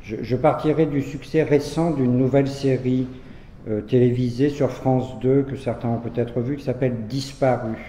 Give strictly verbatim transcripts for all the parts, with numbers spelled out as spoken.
Je, je partirai du succès récent d'une nouvelle série euh, télévisée sur France deux, que certains ont peut-être vu, qui s'appelle Disparu.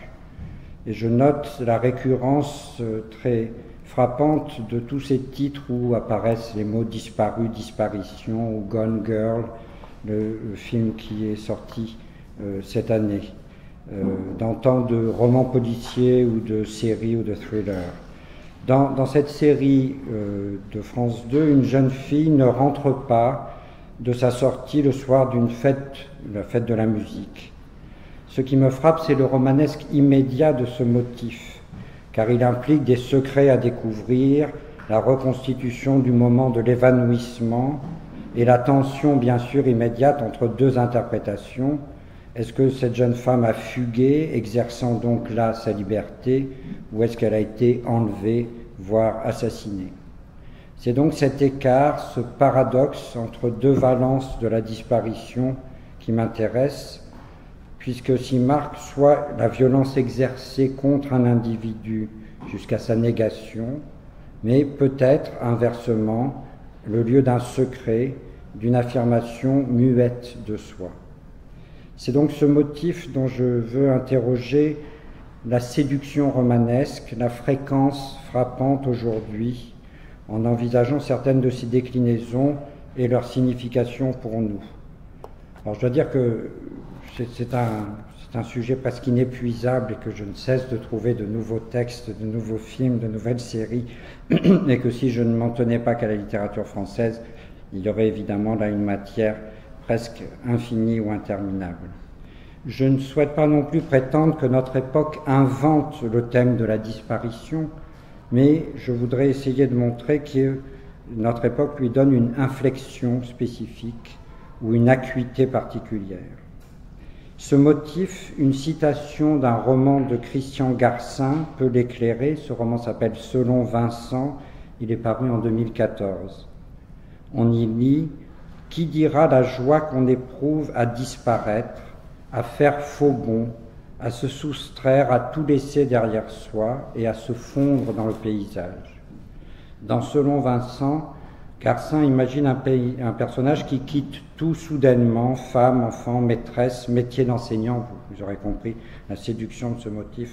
Et je note la récurrence euh, très frappante de tous ces titres où apparaissent les mots disparu, disparition ou Gone Girl, le, le film qui est sorti euh, cette année, euh, dans tant de romans policiers ou de séries ou de thrillers. Dans, dans cette série euh, de France deux, une jeune fille ne rentre pas de sa sortie le soir d'une fête, la fête de la musique. Ce qui me frappe, c'est le romanesque immédiat de ce motif, car il implique des secrets à découvrir, la reconstitution du moment de l'évanouissement et la tension bien sûr immédiate entre deux interprétations. Est-ce que cette jeune femme a fugué, exerçant donc là sa liberté, ou est-ce qu'elle a été enlevée, voire assassinée? C'est donc cet écart, ce paradoxe entre deux valences de la disparition qui m'intéresse, puisque s'y marque soit la violence exercée contre un individu jusqu'à sa négation, mais peut-être inversement le lieu d'un secret, d'une affirmation muette de soi. C'est donc ce motif dont je veux interroger la séduction romanesque, la fréquence frappante aujourd'hui, en envisageant certaines de ses déclinaisons et leur signification pour nous. Alors je dois dire que c'est un, c'est un sujet presque inépuisable et que je ne cesse de trouver de nouveaux textes, de nouveaux films, de nouvelles séries, et que si je ne m'en tenais pas qu'à la littérature française, il y aurait évidemment là une matière presque infinie ou interminable. Je ne souhaite pas non plus prétendre que notre époque invente le thème de la disparition, mais je voudrais essayer de montrer que notre époque lui donne une inflexion spécifique ou une acuité particulière. Ce motif, une citation d'un roman de Christian Garcin peut l'éclairer. Ce roman s'appelle « Selon Vincent », il est paru en deux mille quatorze. On y lit « Qui dira la joie qu'on éprouve à disparaître, à faire faux bond, à se soustraire, à tout laisser derrière soi et à se fondre dans le paysage ». Dans Selon Vincent, Garcin imagine un, pays, un personnage qui quitte tout soudainement, femme, enfant, maîtresse, métier d'enseignant, vous, vous aurez compris la séduction de ce motif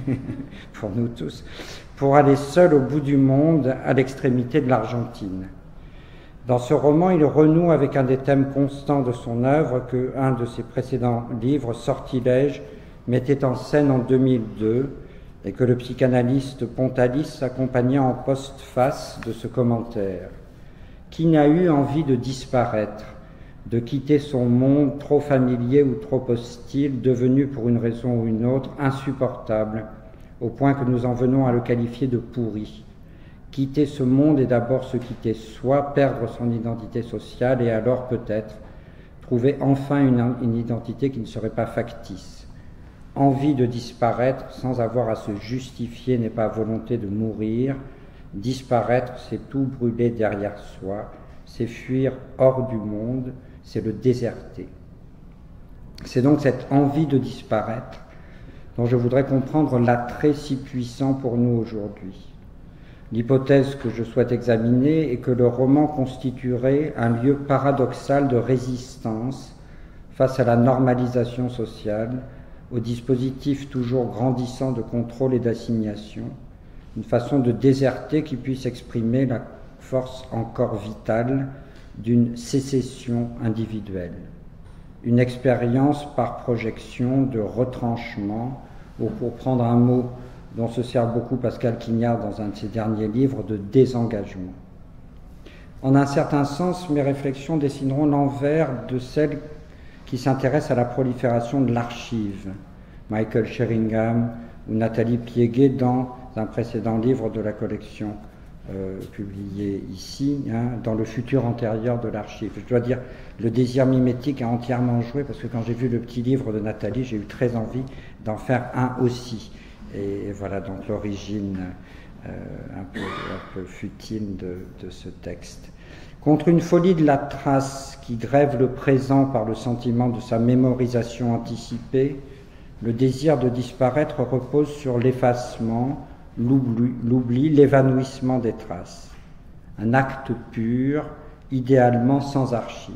pour nous tous, pour aller seul au bout du monde, à l'extrémité de l'Argentine. Dans ce roman, il renoue avec un des thèmes constants de son œuvre que un de ses précédents livres, Sortilège, mettait en scène en deux mille deux et que le psychanalyste Pontalis accompagnait en postface de ce commentaire. Qui n'a eu envie de disparaître, de quitter son monde trop familier ou trop hostile, devenu pour une raison ou une autre insupportable, au point que nous en venons à le qualifier de pourri. Quitter ce monde est d'abord se quitter soi, perdre son identité sociale et alors peut-être trouver enfin une, une identité qui ne serait pas factice. Envie de disparaître sans avoir à se justifier n'est pas volonté de mourir. Disparaître, c'est tout brûler derrière soi, c'est fuir hors du monde, c'est le déserter. C'est donc cette envie de disparaître dont je voudrais comprendre l'attrait si puissant pour nous aujourd'hui. L'hypothèse que je souhaite examiner est que le roman constituerait un lieu paradoxal de résistance face à la normalisation sociale, au dispositif toujours grandissant de contrôle et d'assignation, une façon de déserter qui puisse exprimer la force encore vitale d'une sécession individuelle, une expérience par projection de retranchement, ou pour prendre un mot dont se sert beaucoup Pascal Quignard dans un de ses derniers livres, de désengagement. En un certain sens, mes réflexions dessineront l'envers de celles qui s'intéressent à la prolifération de l'archive, Michael Sheringham ou Nathalie Piéguet dans un précédent livre de la collection euh, publié ici, hein, dans le futur antérieur de l'archive. Je dois dire, le désir mimétique a entièrement joué, parce que quand j'ai vu le petit livre de Nathalie, j'ai eu très envie d'en faire un aussi. Et voilà donc l'origine euh, un, peu, un peu futile de, de ce texte. Contre une folie de la trace qui grève le présent par le sentiment de sa mémorisation anticipée, le désir de disparaître repose sur l'effacement, l'oubli, l'évanouissement des traces. Un acte pur idéalement sans archives.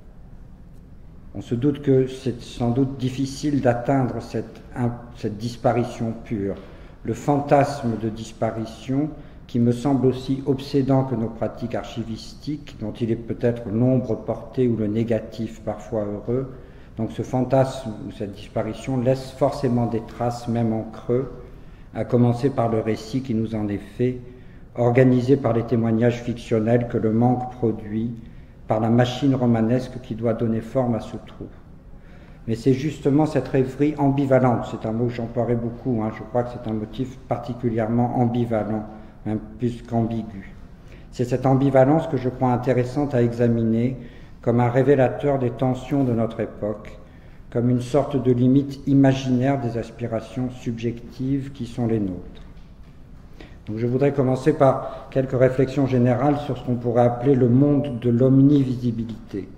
On se doute que c'est sans doute difficile d'atteindre cette, cette disparition pure, le fantasme de disparition qui me semble aussi obsédant que nos pratiques archivistiques, dont il est peut-être l'ombre portée ou le négatif parfois heureux. Donc ce fantasme ou cette disparition laisse forcément des traces, même en creux, à commencer par le récit qui nous en est fait, organisé par les témoignages fictionnels que le manque produit, par la machine romanesque qui doit donner forme à ce trou. Mais c'est justement cette rêverie ambivalente, c'est un mot que j'emploierai beaucoup, hein, je crois que c'est un motif particulièrement ambivalent, même plus qu'ambigu. C'est cette ambivalence que je crois intéressante à examiner comme un révélateur des tensions de notre époque, comme une sorte de limite imaginaire des aspirations subjectives qui sont les nôtres. Donc je voudrais commencer par quelques réflexions générales sur ce qu'on pourrait appeler le monde de l'omnivisibilité.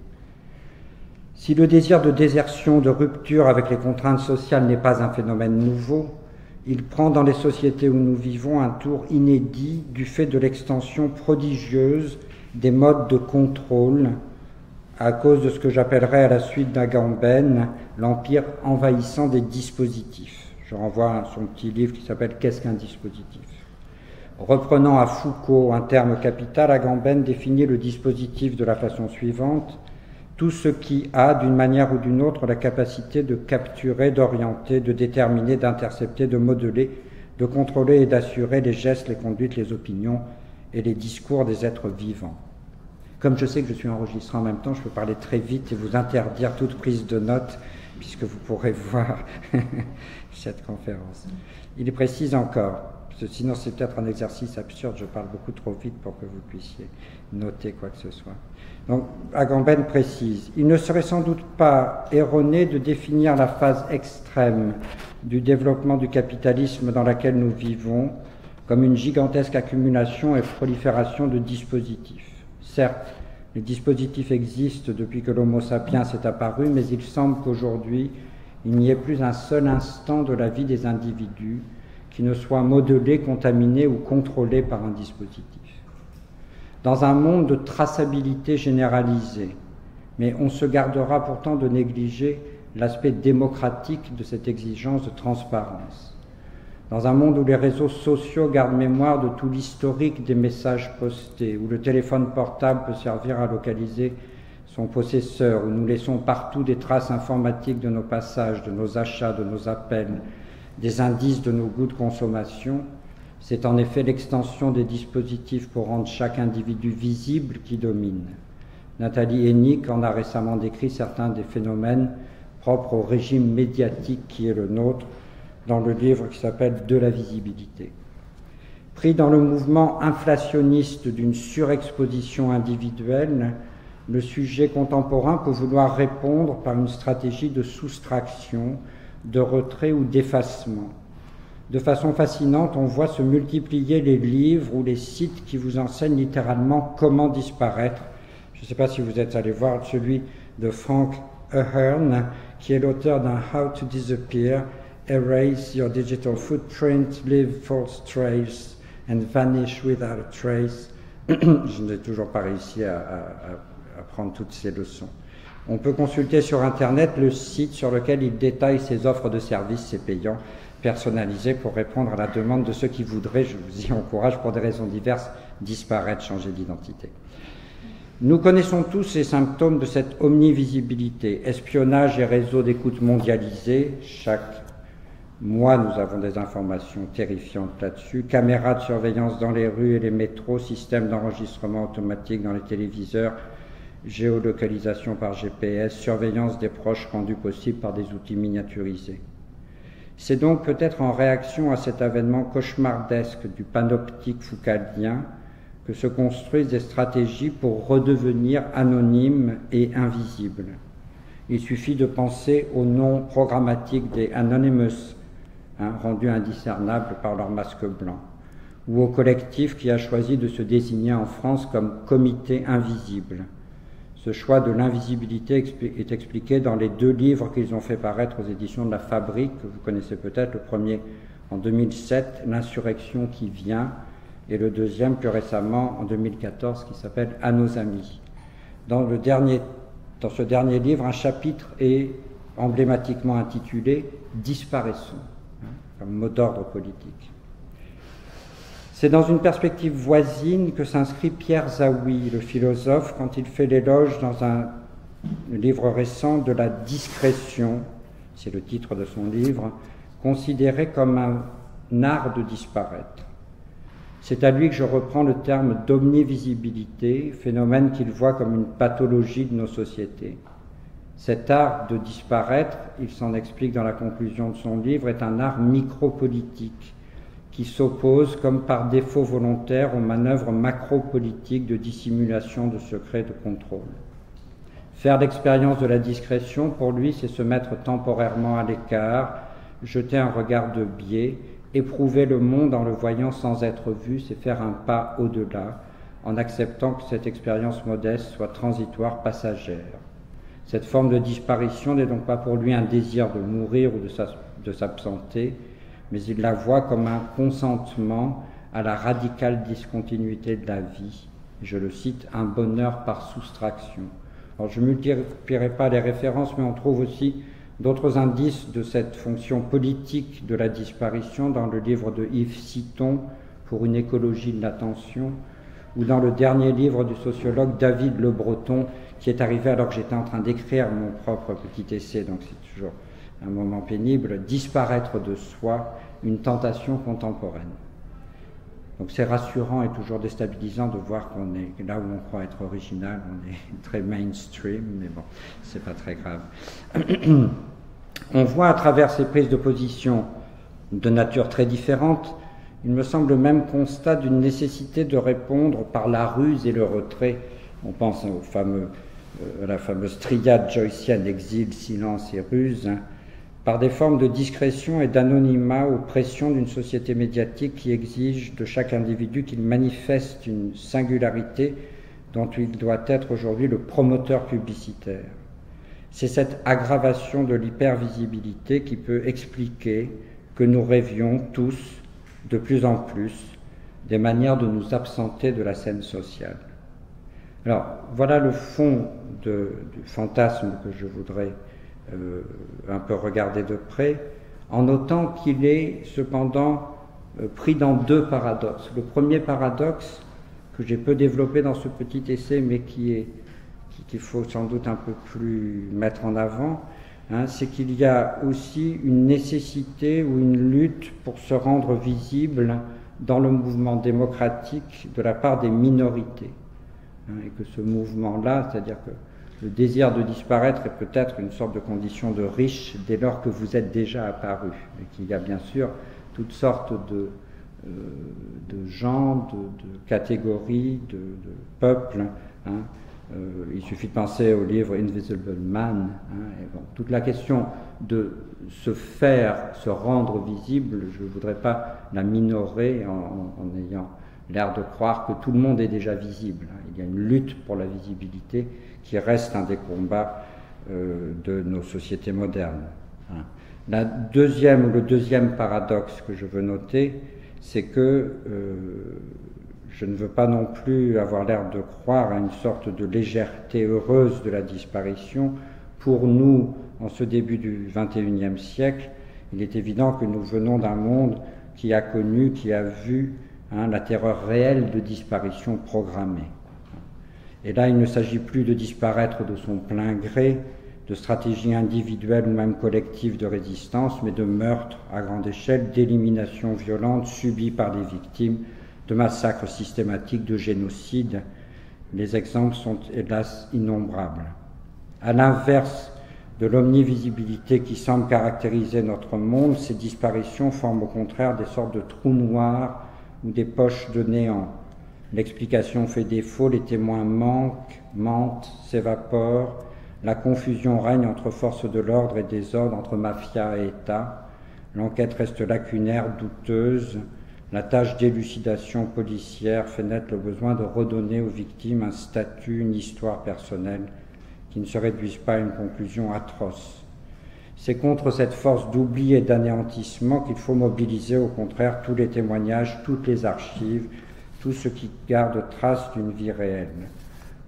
Si le désir de désertion, de rupture avec les contraintes sociales n'est pas un phénomène nouveau, il prend dans les sociétés où nous vivons un tour inédit du fait de l'extension prodigieuse des modes de contrôle à cause de ce que j'appellerais à la suite d'Agamben l'empire envahissant des dispositifs. Je renvoie à son petit livre qui s'appelle « Qu'est-ce qu'un dispositif ?» Reprenant à Foucault un terme capital, Agamben définit le dispositif de la façon suivante: tout ce qui a, d'une manière ou d'une autre, la capacité de capturer, d'orienter, de déterminer, d'intercepter, de modeler, de contrôler et d'assurer les gestes, les conduites, les opinions et les discours des êtres vivants. Comme je sais que je suis enregistré en même temps, je peux parler très vite et vous interdire toute prise de notes, puisque vous pourrez voir cette conférence. Il précise encore, sinon c'est peut-être un exercice absurde, je parle beaucoup trop vite pour que vous puissiez noter quoi que ce soit. Donc, Agamben précise, il ne serait sans doute pas erroné de définir la phase extrême du développement du capitalisme dans laquelle nous vivons comme une gigantesque accumulation et prolifération de dispositifs. Certes, les dispositifs existent depuis que l'Homo sapiens est apparu, mais il semble qu'aujourd'hui, il n'y ait plus un seul instant de la vie des individus qui ne soit modelé, contaminé ou contrôlé par un dispositif. Dans un monde de traçabilité généralisée, mais on se gardera pourtant de négliger l'aspect démocratique de cette exigence de transparence. Dans un monde où les réseaux sociaux gardent mémoire de tout l'historique des messages postés, où le téléphone portable peut servir à localiser son possesseur, où nous laissons partout des traces informatiques de nos passages, de nos achats, de nos appels, des indices de nos goûts de consommation, c'est en effet l'extension des dispositifs pour rendre chaque individu visible qui domine. Nathalie Hennig en a récemment décrit certains des phénomènes propres au régime médiatique qui est le nôtre dans le livre qui s'appelle « De la visibilité ». Pris dans le mouvement inflationniste d'une surexposition individuelle, le sujet contemporain peut vouloir répondre par une stratégie de soustraction, de retrait ou d'effacement. De façon fascinante, on voit se multiplier les livres ou les sites qui vous enseignent littéralement comment disparaître. Je ne sais pas si vous êtes allé voir celui de Frank Ahern, qui est l'auteur d'un « How to Disappear, Erase Your Digital Footprint, Leave False Trace and Vanish Without a Trace ». Je n'ai toujours pas réussi à, à, à prendre toutes ces leçons. On peut consulter sur Internet le site sur lequel il détaille ses offres de services, ses payants, personnalisés pour répondre à la demande de ceux qui voudraient, je vous y encourage, pour des raisons diverses, disparaître, changer d'identité. Nous connaissons tous ces symptômes de cette omnivisibilité, espionnage et réseaux d'écoute mondialisés. Chaque mois, nous avons des informations terrifiantes là-dessus. Caméras de surveillance dans les rues et les métros, systèmes d'enregistrement automatique dans les téléviseurs, géolocalisation par G P S, surveillance des proches rendue possible par des outils miniaturisés. C'est donc peut-être en réaction à cet avènement cauchemardesque du panoptique foucaldien que se construisent des stratégies pour redevenir anonymes et invisibles. Il suffit de penser au nom programmatique des Anonymous, hein, rendus indiscernables par leur masque blanc, ou au collectif qui a choisi de se désigner en France comme Comité Invisible. Ce choix de l'invisibilité est expliqué dans les deux livres qu'ils ont fait paraître aux éditions de La Fabrique, que vous connaissez peut-être, le premier en deux mille sept, L'insurrection qui vient, et le deuxième plus récemment en deux mille quatorze qui s'appelle À nos amis. Dans, le dernier, dans ce dernier livre, un chapitre est emblématiquement intitulé « Disparaissons », hein, comme mot d'ordre politique. C'est dans une perspective voisine que s'inscrit Pierre Zaoui, le philosophe, quand il fait l'éloge dans un livre récent de la discrétion, c'est le titre de son livre, considéré comme un art de disparaître. C'est à lui que je reprends le terme d'omnivisibilité, phénomène qu'il voit comme une pathologie de nos sociétés. Cet art de disparaître, il s'en explique dans la conclusion de son livre, est un art micropolitique qui s'oppose comme par défaut volontaire aux manœuvres macropolitiques de dissimulation de secrets de contrôle. Faire l'expérience de la discrétion, pour lui, c'est se mettre temporairement à l'écart, jeter un regard de biais, éprouver le monde en le voyant sans être vu, c'est faire un pas au-delà, en acceptant que cette expérience modeste soit transitoire, passagère. Cette forme de disparition n'est donc pas pour lui un désir de mourir ou de s'absenter, mais il la voit comme un consentement à la radicale discontinuité de la vie. Je le cite, un bonheur par soustraction. Alors, je ne multiplierai pas les références, mais on trouve aussi d'autres indices de cette fonction politique de la disparition dans le livre de Yves Citon, Pour une écologie de l'attention, ou dans le dernier livre du sociologue David Le Breton, qui est arrivé alors que j'étais en train d'écrire mon propre petit essai, donc c'est toujours un moment pénible, Disparaître de soi, une tentation contemporaine. Donc c'est rassurant et toujours déstabilisant de voir qu'on est là où on croit être original, on est très mainstream, mais bon, c'est pas très grave. On voit à travers ces prises de position de nature très différente, il me semble le même constat d'une nécessité de répondre par la ruse et le retrait. On pense au fameux, euh, à la fameuse triade joycienne, exil, silence et ruse, hein, par des formes de discrétion et d'anonymat aux pressions d'une société médiatique qui exige de chaque individu qu'il manifeste une singularité dont il doit être aujourd'hui le promoteur publicitaire. C'est cette aggravation de l'hypervisibilité qui peut expliquer que nous rêvions tous, de plus en plus, des manières de nous absenter de la scène sociale. Alors, voilà le fond de, du fantasme que je voudrais euh, un peu regarder de près, en notant qu'il est cependant euh, pris dans deux paradoxes. Le premier paradoxe, que j'ai peu développé dans ce petit essai, mais qui est qu'il faut sans doute un peu plus mettre en avant, hein, c'est qu'il y a aussi une nécessité ou une lutte pour se rendre visible dans le mouvement démocratique de la part des minorités. Hein, et que ce mouvement-là, c'est-à-dire que le désir de disparaître est peut-être une sorte de condition de riche dès lors que vous êtes déjà apparu. Et qu'il y a bien sûr toutes sortes de, euh, de gens, de, de catégories, de, de peuples, hein. Euh, il suffit de penser au livre Invisible Man. Hein, et bon, toute la question de se faire, se rendre visible, je ne voudrais pas la minorer en, en, en ayant l'air de croire que tout le monde est déjà visible. Hein. Il y a une lutte pour la visibilité qui reste un des combats euh, de nos sociétés modernes. Hein. La deuxième, le deuxième paradoxe que je veux noter, c'est que euh, je ne veux pas non plus avoir l'air de croire à une sorte de légèreté heureuse de la disparition. Pour nous, en ce début du vingt et unième siècle, il est évident que nous venons d'un monde qui a connu, qui a vu hein, la terreur réelle de disparition programmée. Et là, il ne s'agit plus de disparaître de son plein gré, de stratégies individuelles ou même collectives de résistance, mais de meurtres à grande échelle, d'éliminations violentes subies par les victimes, de massacres systématiques, de génocides. Les exemples sont hélas innombrables. À l'inverse de l'omnivisibilité qui semble caractériser notre monde, ces disparitions forment au contraire des sortes de trous noirs ou des poches de néant. L'explication fait défaut, les témoins manquent, mentent, s'évaporent, la confusion règne entre forces de l'ordre et désordre, entre mafia et État, l'enquête reste lacunaire, douteuse. La tâche d'élucidation policière fait naître le besoin de redonner aux victimes un statut, une histoire personnelle qui ne se réduisent pas à une conclusion atroce. C'est contre cette force d'oubli et d'anéantissement qu'il faut mobiliser au contraire tous les témoignages, toutes les archives, tout ce qui garde trace d'une vie réelle.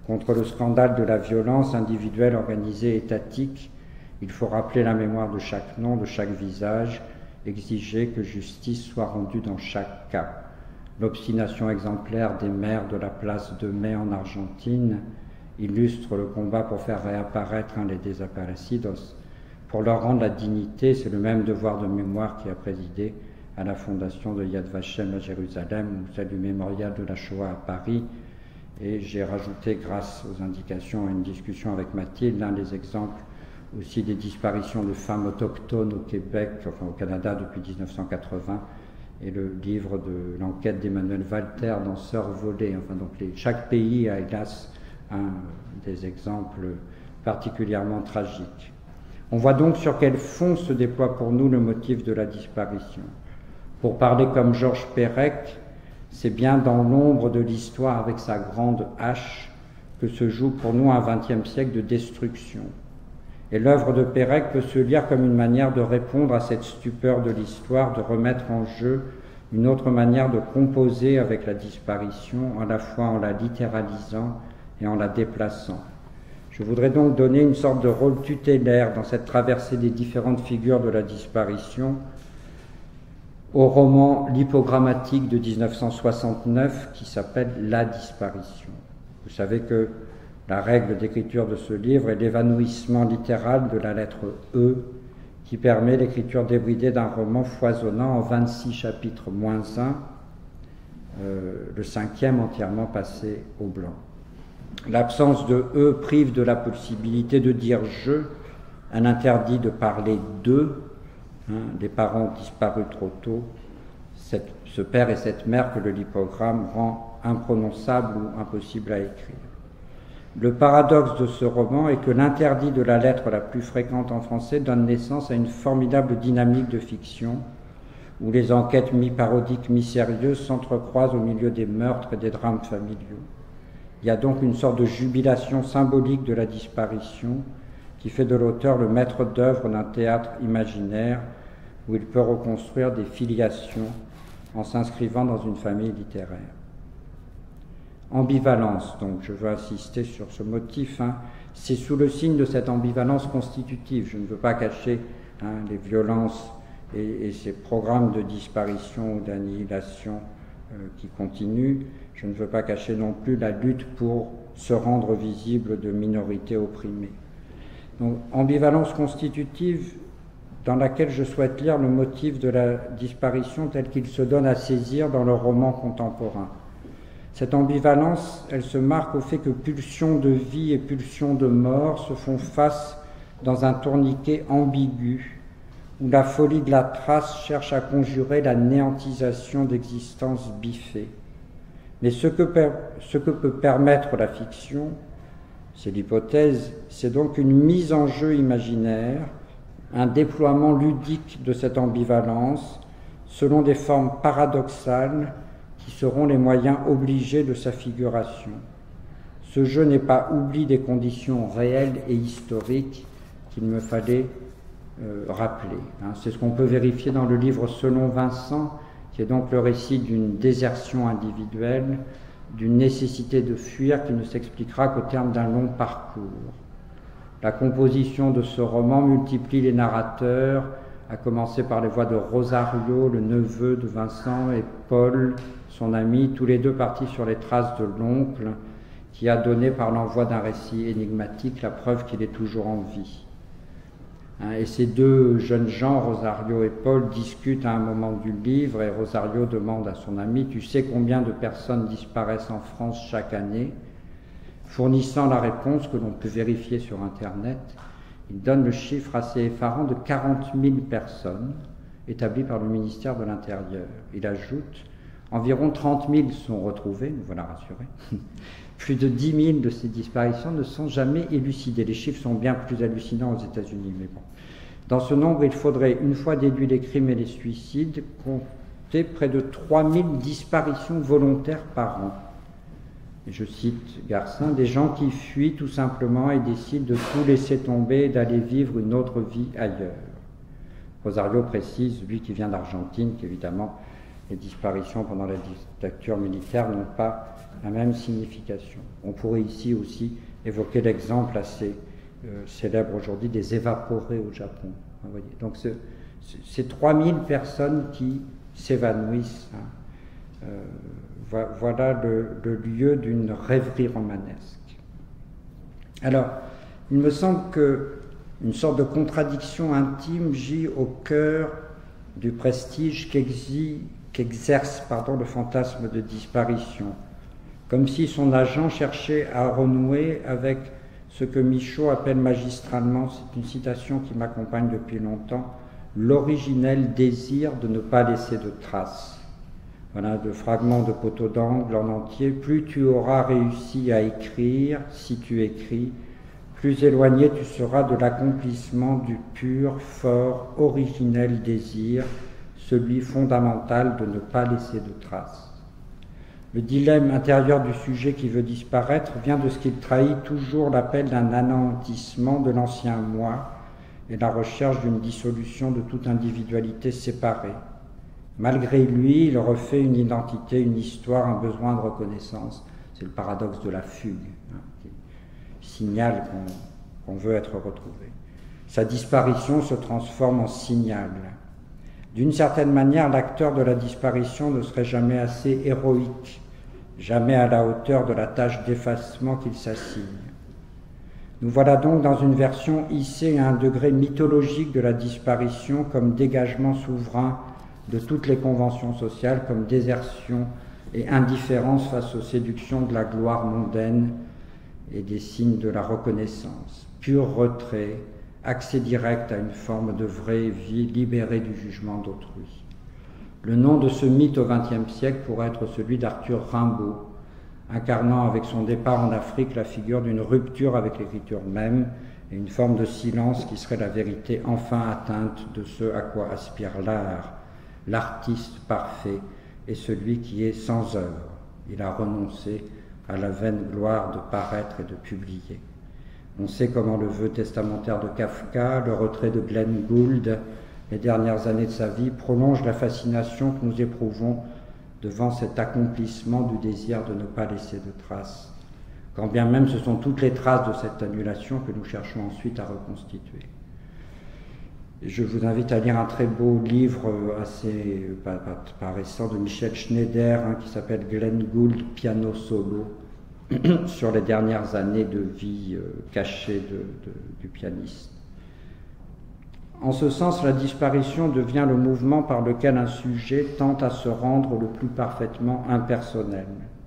Contre le scandale de la violence individuelle, organisée, étatique, il faut rappeler la mémoire de chaque nom, de chaque visage, exiger que justice soit rendue dans chaque cas. L'obstination exemplaire des maires de la place de Mai en Argentine illustre le combat pour faire réapparaître hein, les desaparecidos. Pour leur rendre la dignité, c'est le même devoir de mémoire qui a présidé à la fondation de Yad Vashem à Jérusalem ou celle du mémorial de la Shoah à Paris. Et j'ai rajouté, grâce aux indications et une discussion avec Mathilde, l'un des exemples aussi des disparitions de femmes autochtones au Québec, enfin au Canada depuis mille neuf cent quatre-vingts, et le livre de l'enquête d'Emmanuel Walter dans Sœurs volées. Enfin, donc les, chaque pays a hélas un des exemples particulièrement tragiques. On voit donc sur quel fond se déploie pour nous le motif de la disparition. Pour parler comme Georges Perec, c'est bien dans l'ombre de l'histoire avec sa grande hache que se joue pour nous un vingtième siècle de destruction. Et l'œuvre de Perec peut se lire comme une manière de répondre à cette stupeur de l'histoire, de remettre en jeu une autre manière de composer avec la disparition, à la fois en la littéralisant et en la déplaçant. Je voudrais donc donner une sorte de rôle tutélaire dans cette traversée des différentes figures de la disparition au roman lipogrammatique de mille neuf cent soixante-neuf qui s'appelle « La disparition ». Vous savez que la règle d'écriture de ce livre est l'évanouissement littéral de la lettre E qui permet l'écriture débridée d'un roman foisonnant en vingt-six chapitres moins un, euh, le cinquième entièrement passé au blanc. L'absence de E prive de la possibilité de dire « je », un interdit de parler « d'eux », hein, des parents disparus trop tôt, cette, ce père et cette mère que le lipogramme rend imprononçable ou impossible à écrire. Le paradoxe de ce roman est que l'interdit de la lettre la plus fréquente en français donne naissance à une formidable dynamique de fiction où les enquêtes mi-parodiques, mi-sérieuses s'entrecroisent au milieu des meurtres et des drames familiaux. Il y a donc une sorte de jubilation symbolique de la disparition qui fait de l'auteur le maître d'œuvre d'un théâtre imaginaire où il peut reconstruire des filiations en s'inscrivant dans une famille littéraire. Ambivalence, donc je veux insister sur ce motif, hein. C'est sous le signe de cette ambivalence constitutive. Je ne veux pas cacher hein, les violences et, et ces programmes de disparition ou d'annihilation euh, qui continuent. Je ne veux pas cacher non plus la lutte pour se rendre visible de minorités opprimées. Donc, ambivalence constitutive dans laquelle je souhaite lire le motif de la disparition tel qu'il se donne à saisir dans le roman contemporain. Cette ambivalence, elle se marque au fait que pulsion de vie et pulsion de mort se font face dans un tourniquet ambigu, où la folie de la trace cherche à conjurer la néantisation d'existences biffées. Mais ce que, per, ce que peut permettre la fiction, c'est l'hypothèse, c'est donc une mise en jeu imaginaire, un déploiement ludique de cette ambivalence, selon des formes paradoxales qui seront les moyens obligés de sa figuration. Ce jeu n'est pas oubli des conditions réelles et historiques qu'il me fallait euh, rappeler. Hein. C'est ce qu'on peut vérifier dans le livre Selon Vincent, qui est donc le récit d'une désertion individuelle, d'une nécessité de fuir qui ne s'expliquera qu'au terme d'un long parcours. La composition de ce roman multiplie les narrateurs, à commencer par les voix de Rosario, le neveu de Vincent, et Paul, son ami, tous les deux partis sur les traces de l'oncle, qui a donné par l'envoi d'un récit énigmatique la preuve qu'il est toujours en vie. Hein, et ces deux jeunes gens, Rosario et Paul, discutent à un moment du livre, et Rosario demande à son ami « Tu sais combien de personnes disparaissent en France chaque année ?» Fournissant la réponse que l'on peut vérifier sur Internet, il donne le chiffre assez effarant de quarante mille personnes établies par le ministère de l'Intérieur. Il ajoute « Environ trente mille sont retrouvées, nous voilà rassurés. Plus de dix mille de ces disparitions ne sont jamais élucidées. Les chiffres sont bien plus hallucinants aux États-Unis, mais bon. Dans ce nombre, il faudrait, une fois déduits les crimes et les suicides, compter près de trois mille disparitions volontaires par an. » Et je cite Garcin, « des gens qui fuient tout simplement et décident de tout laisser tomber et d'aller vivre une autre vie ailleurs. » Rosario précise, lui qui vient d'Argentine, qu'évidemment les disparitions pendant la dictature militaire n'ont pas la même signification. On pourrait ici aussi évoquer l'exemple assez euh, célèbre aujourd'hui des évaporés au Japon. Vous voyez. Donc ce, ce, ces trois mille personnes qui s'évanouissent, hein, euh, vo voilà le, le lieu d'une rêverie romanesque. Alors, il me semble qu'une sorte de contradiction intime gît au cœur du prestige qu'exerce pardon, le fantasme de disparition, comme si son agent cherchait à renouer avec ce que Michaud appelle magistralement, c'est une citation qui m'accompagne depuis longtemps, l'originel désir de ne pas laisser de traces. Voilà, de fragments de poteaux d'angle en entier. Plus tu auras réussi à écrire, si tu écris, plus éloigné tu seras de l'accomplissement du pur, fort, originel désir, celui fondamental de ne pas laisser de traces. Le dilemme intérieur du sujet qui veut disparaître vient de ce qu'il trahit toujours l'appel d'un anéantissement de l'ancien moi et la recherche d'une dissolution de toute individualité séparée. Malgré lui, il refait une identité, une histoire, un besoin de reconnaissance. C'est le paradoxe de la fugue, hein, qui signale qu'on qu'on veut être retrouvé. Sa disparition se transforme en signal. D'une certaine manière, l'acteur de la disparition ne serait jamais assez héroïque, jamais à la hauteur de la tâche d'effacement qu'il s'assigne. Nous voilà donc dans une version hissée à un degré mythologique de la disparition comme dégagement souverain de toutes les conventions sociales, comme désertion et indifférence face aux séductions de la gloire mondaine et des signes de la reconnaissance. Pur retrait, accès direct à une forme de vraie vie libérée du jugement d'autrui. Le nom de ce mythe au vingtième siècle pourrait être celui d'Arthur Rimbaud, incarnant avec son départ en Afrique la figure d'une rupture avec l'écriture même et une forme de silence qui serait la vérité enfin atteinte de ce à quoi aspire l'art. L'artiste parfait est celui qui est sans œuvre. Il a renoncé à la vaine gloire de paraître et de publier. On sait comment le vœu testamentaire de Kafka, le retrait de Glenn Gould, les dernières années de sa vie, prolonge la fascination que nous éprouvons devant cet accomplissement du désir de ne pas laisser de traces, quand bien même ce sont toutes les traces de cette annulation que nous cherchons ensuite à reconstituer. Et je vous invite à lire un très beau livre assez pas, pas, pas récent de Michel Schneider, hein, qui s'appelle Glenn Gould, Piano Solo, sur les dernières années de vie euh, cachée de, de, du pianiste. En ce sens, la disparition devient le mouvement par lequel un sujet tente à se rendre le plus parfaitement impersonnel.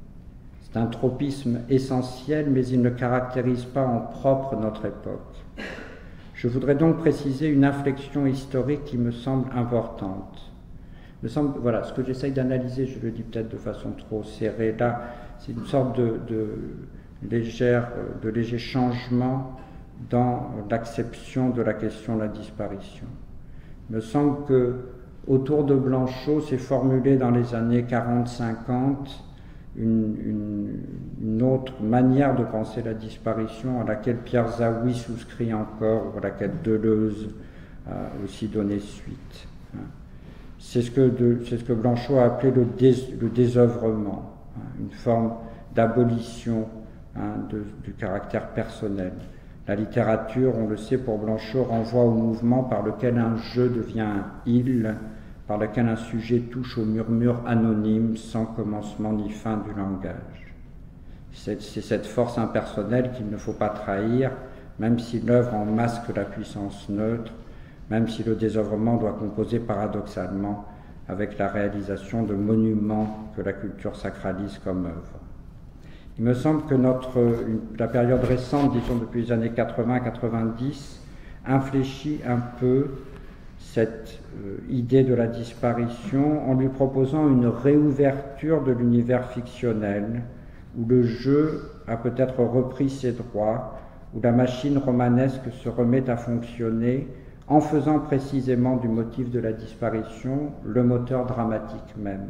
C'est un tropisme essentiel, mais il ne caractérise pas en propre notre époque. Je voudrais donc préciser une inflexion historique qui me semble importante. Me semble, voilà, ce que j'essaye d'analyser, je le dis peut-être de façon trop serrée là, c'est une sorte de, de, légère, de léger changement dans l'acception de la question de la disparition. Il me semble que autour de Blanchot s'est formulée dans les années quarante cinquante une, une, une autre manière de penser la disparition à laquelle Pierre Zaoui souscrit encore, ou à laquelle Deleuze a aussi donné suite. C'est ce que, de, c'est ce que Blanchot a appelé le, dés, le désœuvrement, hein, une forme d'abolition hein, de, du caractère personnel. La littérature, on le sait pour Blanchot, renvoie au mouvement par lequel un jeu devient un « il », par lequel un sujet touche au murmure anonyme sans commencement ni fin du langage. C'est, c'est cette force impersonnelle qu'il ne faut pas trahir, même si l'œuvre en masque la puissance neutre, même si le désœuvrement doit composer paradoxalement avec la réalisation de monuments que la culture sacralise comme œuvre. Il me semble que notre, la période récente, disons depuis les années quatre-vingts quatre-vingt-dix, infléchit un peu cette euh, idée de la disparition en lui proposant une réouverture de l'univers fictionnel, où le jeu a peut-être repris ses droits, où la machine romanesque se remet à fonctionner en faisant précisément du motif de la disparition le moteur dramatique même.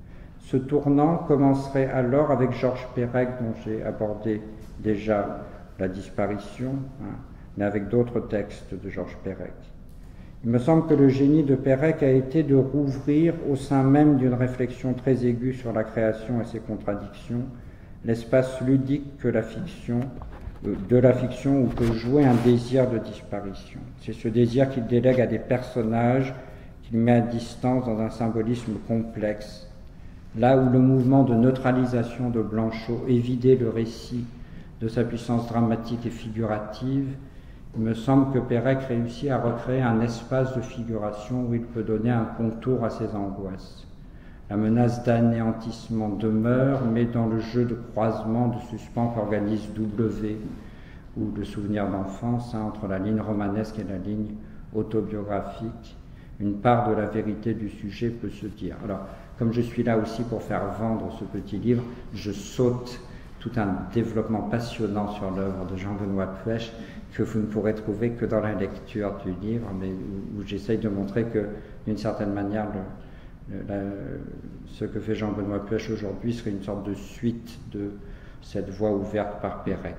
Ce tournant commencerait alors avec Georges Perec, dont j'ai abordé déjà la disparition, hein, mais avec d'autres textes de Georges Perec. Il me semble que le génie de Pérec a été de rouvrir, au sein même d'une réflexion très aiguë sur la création et ses contradictions, l'espace ludique que la fiction, euh, de la fiction où peut jouer un désir de disparition. C'est ce désir qu'il délègue à des personnages qu'il met à distance dans un symbolisme complexe. Là où le mouvement de neutralisation de Blanchot évidait le récit de sa puissance dramatique et figurative, il me semble que Pérec réussit à recréer un espace de figuration où il peut donner un contour à ses angoisses. La menace d'anéantissement demeure, mais dans le jeu de croisement, de suspens qu'organise W, ou le souvenir d'enfance, hein, entre la ligne romanesque et la ligne autobiographique, une part de la vérité du sujet peut se dire. Alors, comme je suis là aussi pour faire vendre ce petit livre, je saute tout un développement passionnant sur l'œuvre de Jean-Benoît Puech que vous ne pourrez trouver que dans la lecture du livre, mais où, où j'essaye de montrer que, d'une certaine manière, le, le, la, ce que fait Jean-Benoît Puech aujourd'hui serait une sorte de suite de cette voie ouverte par Pérec.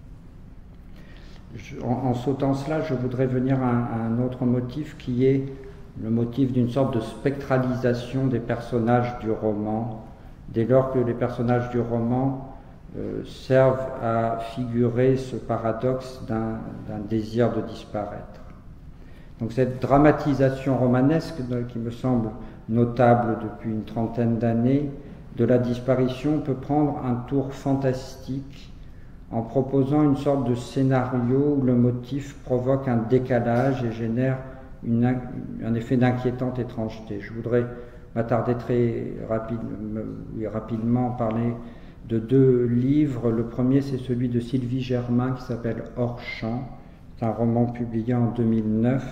Je, en, en sautant cela, je voudrais venir à un, à un autre motif qui est le motif d'une sorte de spectralisation des personnages du roman, dès lors que les personnages du roman euh, servent à figurer ce paradoxe d'un d'un désir de disparaître. Donc cette dramatisation romanesque, qui me semble notable depuis une trentaine d'années, de la disparition peut prendre un tour fantastique en proposant une sorte de scénario où le motif provoque un décalage et génère Une, un effet d'inquiétante étrangeté. Je voudrais m'attarder très rapide, oui, rapidement, parler de deux livres. Le premier, c'est celui de Sylvie Germain qui s'appelle Hors champ. C'est un roman publié en deux mille neuf.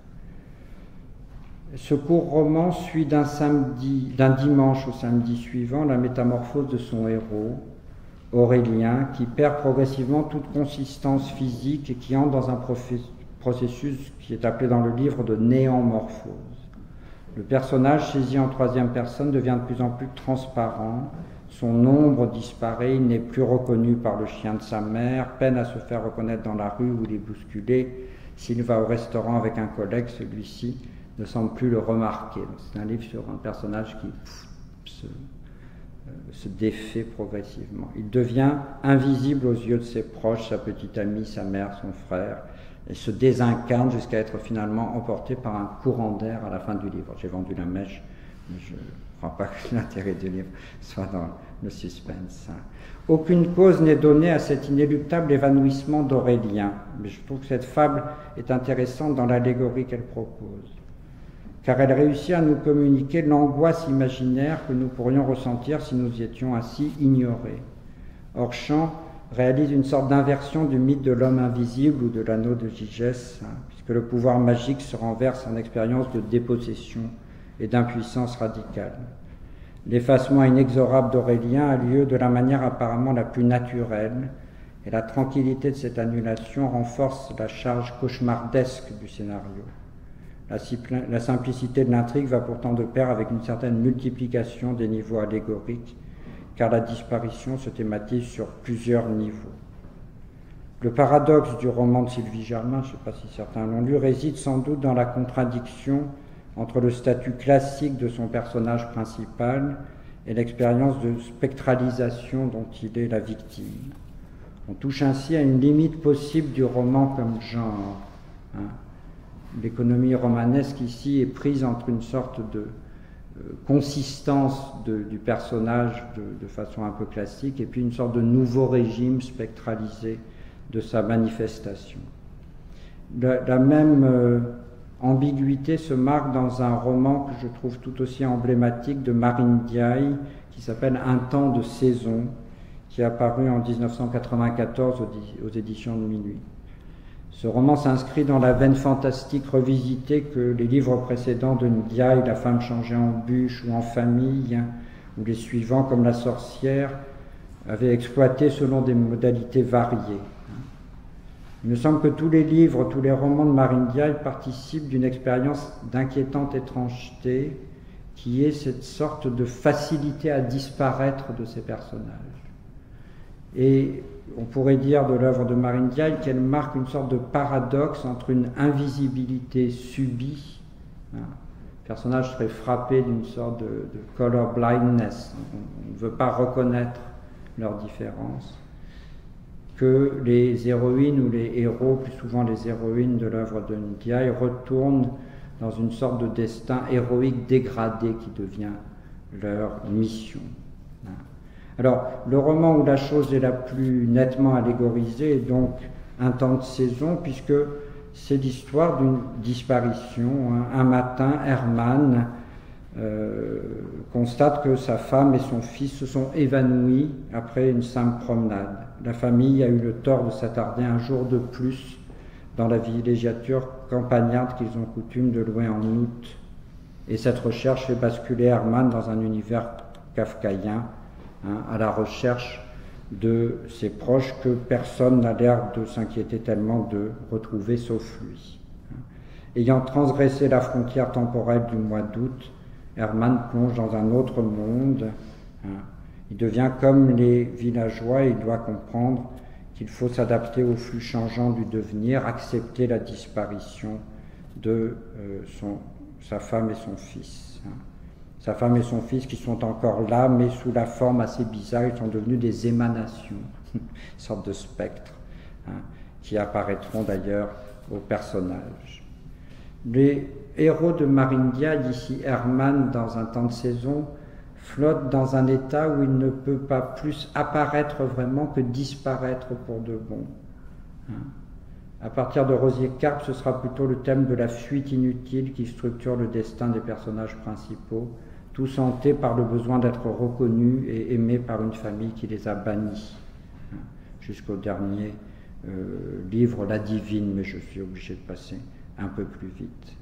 Ce court roman suit d'un samedi, d'un dimanche au samedi suivant la métamorphose de son héros, Aurélien, qui perd progressivement toute consistance physique et qui entre dans un processus processus qui est appelé dans le livre de néamorphose. Le personnage, saisi en troisième personne, devient de plus en plus transparent, son ombre disparaît, il n'est plus reconnu par le chien de sa mère, peine à se faire reconnaître dans la rue où il est bousculé. S'il va au restaurant avec un collègue, celui-ci ne semble plus le remarquer. C'est un livre sur un personnage qui pff, se, euh, se défait progressivement. Il devient invisible aux yeux de ses proches, sa petite amie, sa mère, son frère, et se désincarne jusqu'à être finalement emporté par un courant d'air à la fin du livre. J'ai vendu la mèche, mais je ne crois pas que l'intérêt du livre soit dans le suspense. Aucune cause n'est donnée à cet inéluctable évanouissement d'Aurélien, mais je trouve que cette fable est intéressante dans l'allégorie qu'elle propose, car elle réussit à nous communiquer l'angoisse imaginaire que nous pourrions ressentir si nous étions ainsi ignorés. Hors champ réalise une sorte d'inversion du mythe de l'homme invisible ou de l'anneau de Gigès, hein, puisque le pouvoir magique se renverse en expérience de dépossession et d'impuissance radicale. L'effacement inexorable d'Aurélien a lieu de la manière apparemment la plus naturelle, et la tranquillité de cette annulation renforce la charge cauchemardesque du scénario. La, la simplicité de l'intrigue va pourtant de pair avec une certaine multiplication des niveaux allégoriques, car la disparition se thématise sur plusieurs niveaux. Le paradoxe du roman de Sylvie Germain, je ne sais pas si certains l'ont lu, réside sans doute dans la contradiction entre le statut classique de son personnage principal et l'expérience de spectralisation dont il est la victime. On touche ainsi à une limite possible du roman comme genre. Hein. L'économie romanesque ici est prise entre une sorte de consistance de, du personnage de, de façon un peu classique et puis une sorte de nouveau régime spectralisé de sa manifestation. La, la même euh, ambiguïté se marque dans un roman que je trouve tout aussi emblématique de Marine Diaye qui s'appelle Un temps de saison, qui est apparu en dix-neuf cent quatre-vingt-quatorze aux, aux éditions de Minuit. Ce roman s'inscrit dans la veine fantastique revisitée que les livres précédents de Ndiaye, La femme changée en bûche ou En famille, ou les suivants comme La sorcière, avaient exploité selon des modalités variées. Il me semble que tous les livres, tous les romans de Marine Diaye participent d'une expérience d'inquiétante étrangeté qui est cette sorte de facilité à disparaître de ces personnages. Et on pourrait dire de l'œuvre de Marine Diaye qu'elle marque une sorte de paradoxe entre une invisibilité subie, hein, le personnage serait frappé d'une sorte de, de color blindness, on ne veut pas reconnaître leurs différences, que les héroïnes ou les héros, plus souvent les héroïnes de l'œuvre de Ndiaye, retournent dans une sorte de destin héroïque dégradé qui devient leur mission. Alors, le roman où la chose est la plus nettement allégorisée est donc Un temps de saison, puisque c'est l'histoire d'une disparition. Un matin, Hermann euh, constate que sa femme et son fils se sont évanouis après une simple promenade. La famille a eu le tort de s'attarder un jour de plus dans la villégiature campagnarde qu'ils ont coutume de louer en août. Et cette recherche fait basculer Hermann dans un univers kafkaïen, hein, à la recherche de ses proches que personne n'a l'air de s'inquiéter tellement de retrouver sauf lui. Ayant transgressé la frontière temporelle du mois d'août, Hermann plonge dans un autre monde. Il devient comme les villageois et il doit comprendre qu'il faut s'adapter au flux changeant du devenir, accepter la disparition de euh, son, sa femme et son fils. Sa femme et son fils qui sont encore là, mais sous la forme assez bizarre, ils sont devenus des émanations, une sorte de spectres, hein, qui apparaîtront d'ailleurs au personnage. Les héros de Marine Diaye, ici Hermann dans Un temps de saison, flotte dans un état où il ne peut pas plus apparaître vraiment que disparaître pour de bon. Hein. À partir de Rosier Carpe, ce sera plutôt le thème de la fuite inutile qui structure le destin des personnages principaux, tous hantés par le besoin d'être reconnus et aimés par une famille qui les a bannis. Hein. Jusqu'au dernier euh, livre, La Divine, mais je suis obligé de passer un peu plus vite.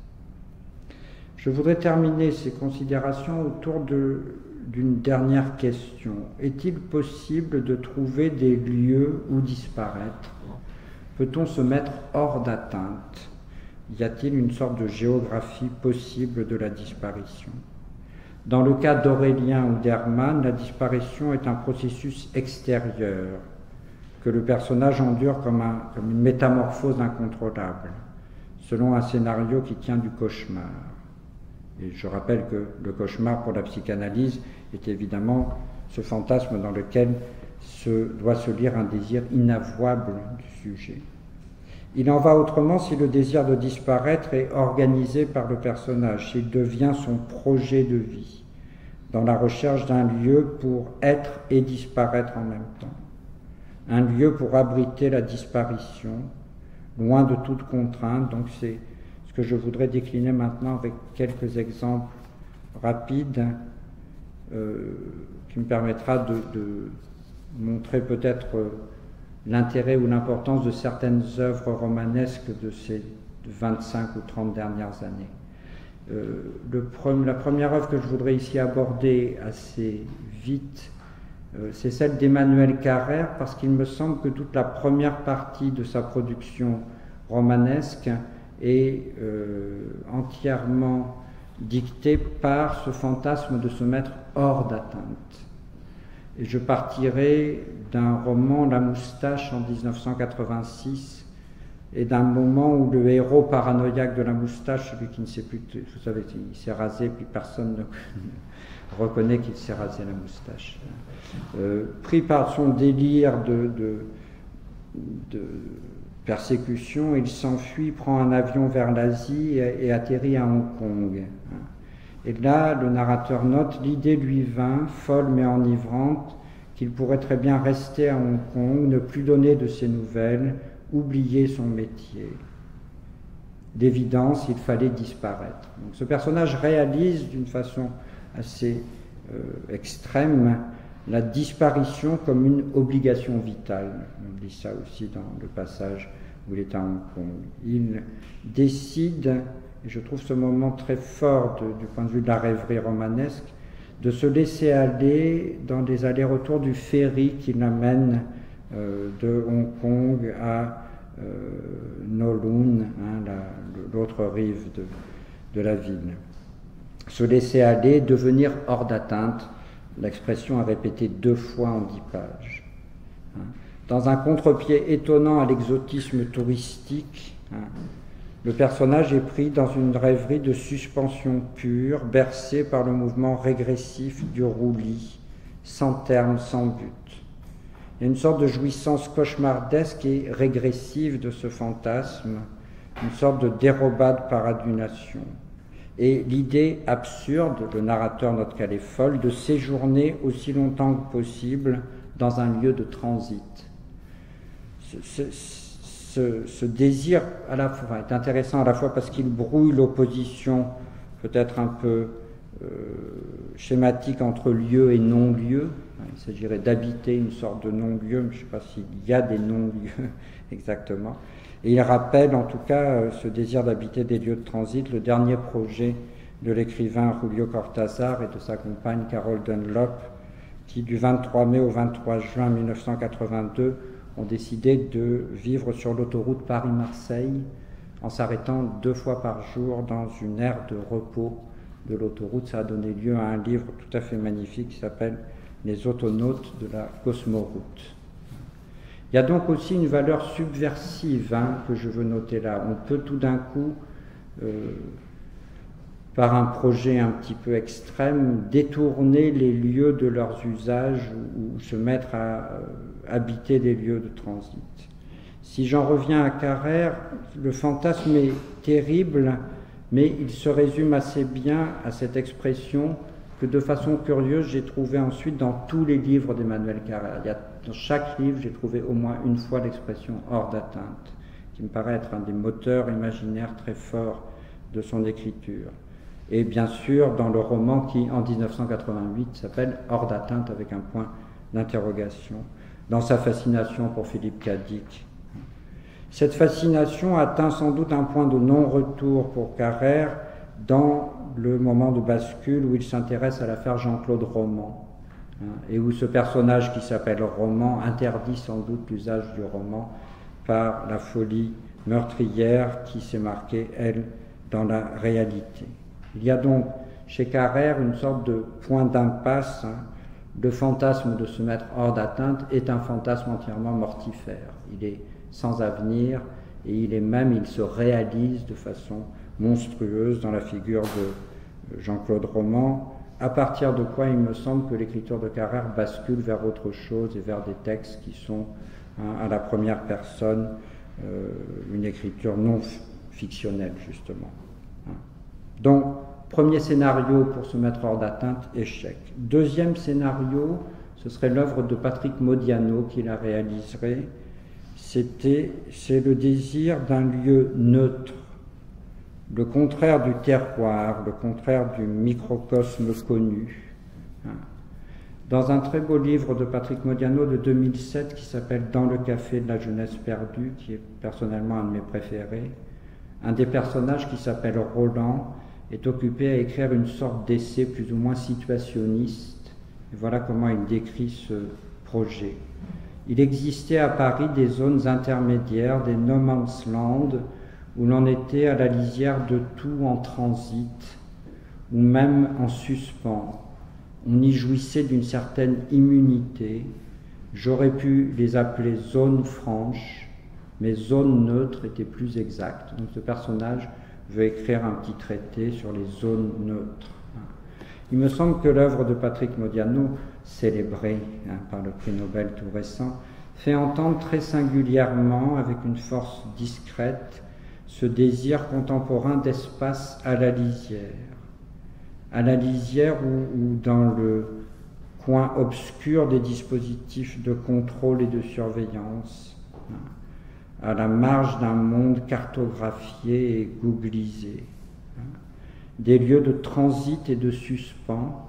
Je voudrais terminer ces considérations autour de, d'une dernière question. Est-il possible de trouver des lieux où disparaître? Peut-on se mettre hors d'atteinte? Y a-t-il une sorte de géographie possible de la disparition? Dans le cas d'Aurélien ou d'Hermann, la disparition est un processus extérieur que le personnage endure comme, un, comme une métamorphose incontrôlable, selon un scénario qui tient du cauchemar. Et je rappelle que le cauchemar pour la psychanalyse est évidemment ce fantasme dans lequel se, doit se lire un désir inavouable du sujet. Il en va autrement si le désir de disparaître est organisé par le personnage, s'il devient son projet de vie, dans la recherche d'un lieu pour être et disparaître en même temps. Un lieu pour abriter la disparition, loin de toute contrainte. Donc c'est ce que je voudrais décliner maintenant avec quelques exemples rapides euh, qui me permettra de, de montrer peut-être euh, l'intérêt ou l'importance de certaines œuvres romanesques de ces vingt-cinq ou trente dernières années. Euh, le pre- la première œuvre que je voudrais ici aborder assez vite, euh, c'est celle d'Emmanuel Carrère, parce qu'il me semble que toute la première partie de sa production romanesque est euh, entièrement dictée par ce fantasme de se mettre hors d'atteinte. Et je partirai d'un roman, La Moustache, en dix-neuf cent quatre-vingt-six, et d'un moment où le héros paranoïaque de La Moustache, celui qui ne sait plus, vous savez, il s'est rasé, puis personne ne reconnaît qu'il s'est rasé la moustache, euh, pris par son délire de, de, de persécution, il s'enfuit, prend un avion vers l'Asie et, et atterrit à Hong Kong. Et là, le narrateur note, l'idée lui vint, folle mais enivrante, qu'il pourrait très bien rester à Hong Kong, ne plus donner de ses nouvelles, oublier son métier. D'évidence, il fallait disparaître. Donc, ce personnage réalise d'une façon assez euh, extrême la disparition comme une obligation vitale. On lit ça aussi dans le passage où il est à Hong Kong. Il décide, et je trouve ce moment très fort de, du point de vue de la rêverie romanesque, de se laisser aller dans des allers-retours du ferry qui l'amène euh, de Hong Kong à euh, Kowloon, hein, la, l'autre rive de, de la ville. Se laisser aller, devenir hors d'atteinte, l'expression est répétée deux fois en dix pages. hein. Dans un contre-pied étonnant à l'exotisme touristique, hein, le personnage est pris dans une rêverie de suspension pure, bercé par le mouvement régressif du roulis, sans terme, sans but. Il y a une sorte de jouissance cauchemardesque et régressive de ce fantasme, une sorte de dérobade par adunation. Et l'idée absurde, le narrateur note qu'elle est folle, de séjourner aussi longtemps que possible dans un lieu de transit. Ce, ce, ce, ce désir à la fois, est intéressant à la fois parce qu'il brouille l'opposition peut-être un peu euh, schématique entre lieu et non-lieu. Il s'agirait d'habiter une sorte de non-lieu, mais je ne sais pas s'il y a des non-lieux exactement. Et il rappelle en tout cas ce désir d'habiter des lieux de transit, le dernier projet de l'écrivain Julio Cortázar et de sa compagne Carol Dunlop, qui du vingt-trois mai au vingt-trois juin mille neuf cent quatre-vingt-deux ont décidé de vivre sur l'autoroute Paris-Marseille en s'arrêtant deux fois par jour dans une aire de repos de l'autoroute. Ça a donné lieu à un livre tout à fait magnifique qui s'appelle « Les autonautes de la Cosmoroute ». Il y a donc aussi une valeur subversive hein, que je veux noter là. On peut tout d'un coup, euh, par un projet un petit peu extrême, détourner les lieux de leurs usages ou, ou se mettre à euh, habiter des lieux de transit. Si j'en reviens à Carrère, le fantasme est terrible, mais il se résume assez bien à cette expression que de façon curieuse, j'ai trouvé ensuite dans tous les livres d'Emmanuel Carrère. Il y a, dans chaque livre, j'ai trouvé au moins une fois l'expression « hors d'atteinte », qui me paraît être un des moteurs imaginaires très forts de son écriture. Et bien sûr, dans le roman qui, en mille neuf cent quatre-vingt-huit, s'appelle « Hors d'atteinte » avec un point d'interrogation, dans sa fascination pour Philippe Cadic. Cette fascination atteint sans doute un point de non-retour pour Carrère dans le moment de bascule où il s'intéresse à l'affaire Jean-Claude Roman, hein, et où ce personnage qui s'appelle Roman interdit sans doute l'usage du roman par la folie meurtrière qui s'est marquée, elle, dans la réalité. Il y a donc chez Carrère une sorte de point d'impasse. Hein. Le fantasme de se mettre hors d'atteinte est un fantasme entièrement mortifère. Il est sans avenir et il est même, il se réalise de façon monstrueuse dans la figure de Jean-Claude Roman, à partir de quoi il me semble que l'écriture de Carrère bascule vers autre chose et vers des textes qui sont hein, à la première personne, euh, une écriture non fictionnelle justement. Hein. Donc, premier scénario pour se mettre hors d'atteinte, échec. Deuxième scénario, ce serait l'œuvre de Patrick Modiano qui la réaliserait. C'était, c'est le désir d'un lieu neutre, le contraire du terroir, le contraire du microcosme connu. Dans un très beau livre de Patrick Modiano de deux mille sept qui s'appelle « Dans le café de la jeunesse perdue », qui est personnellement un de mes préférés, un des personnages qui s'appelle Roland est occupé à écrire une sorte d'essai plus ou moins situationniste. Et voilà comment il décrit ce projet. Il existait à Paris des zones intermédiaires, des no man's land, où l'on était à la lisière de tout en transit, ou même en suspens. On y jouissait d'une certaine immunité. J'aurais pu les appeler zones franches, mais zones neutres étaient plus exactes. Donc ce personnage veut écrire un petit traité sur les zones neutres. Il me semble que l'œuvre de Patrick Modiano, célébrée hein, par le prix Nobel tout récent, fait entendre très singulièrement, avec une force discrète, ce désir contemporain d'espace à la lisière. À la lisière ou, ou dans le coin obscur des dispositifs de contrôle et de surveillance, à la marge d'un monde cartographié et googlisé, des lieux de transit et de suspens,